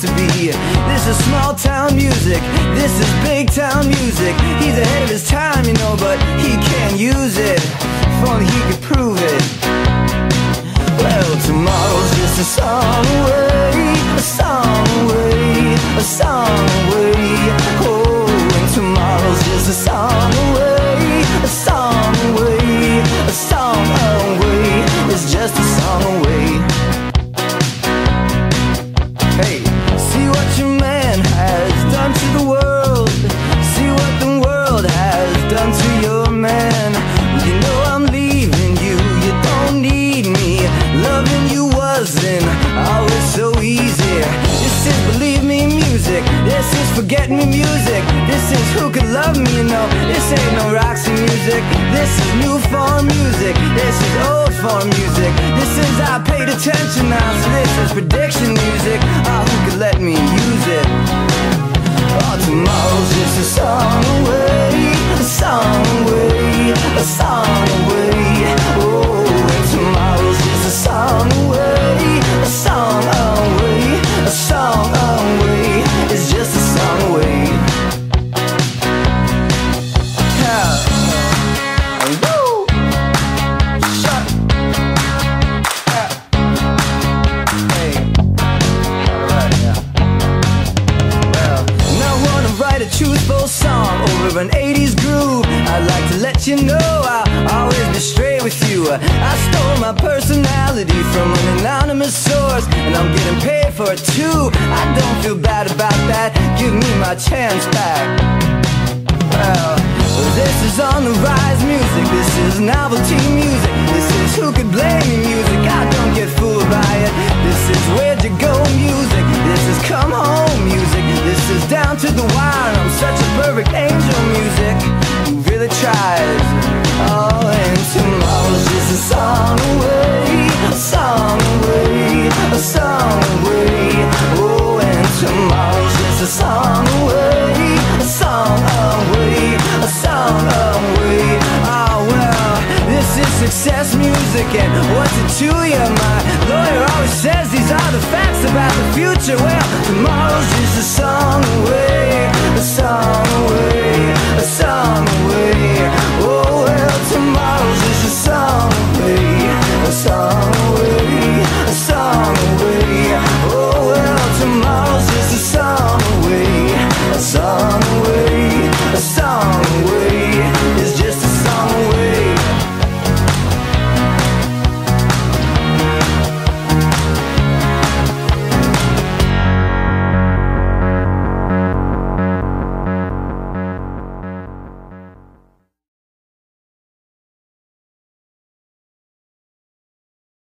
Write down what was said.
to be. This is small town music, this is big town music. He's ahead of his time, you know, but he can't use it. If only he could prove it. Well, tomorrow's just a song away, a song away, a song away. Oh, and tomorrow's just a song away, a song away, a song away. It's just a song away. Hey, see what your man has done to the world. See what the world has done to your man. You know I'm leaving you, you don't need me. Loving you wasn't always so easy. This is believe me music, this is forget me music. This is who could love me, you know. This ain't no Roxy music, this is new form music. This is old form music, this is I paid attention now. So this is prediction music, oh, who could let me use it? Oh, tomorrow's just a song away, a song away, a song away. Oh, and tomorrow's just a song away, a song away, a song away. It's just a song away. Woo! Shut. Hey. Alright, yeah. Well, now I wanna write a truthful song over an 80s groove. I'd like to let you know I'll always be straight with you. I stole my personality from an anonymous source, and I'm getting paid for it too. I don't feel bad about that, give me my chance back. Well, this is on the rise music, this is novelty music. This is who could blame me music, I don't get fooled by it. This is where'd you go music, this is come home music. This is down to the wire, I'm such a perfect angel music. Who really tries. Oh, and tomorrow's just a song away, a song away, a song away. Oh, and tomorrow's just a song away, a song away, a song away. Oh, well, this is success music, and what's it to you? My lawyer always says these are the facts about the future. Well, tomorrow's just a song away.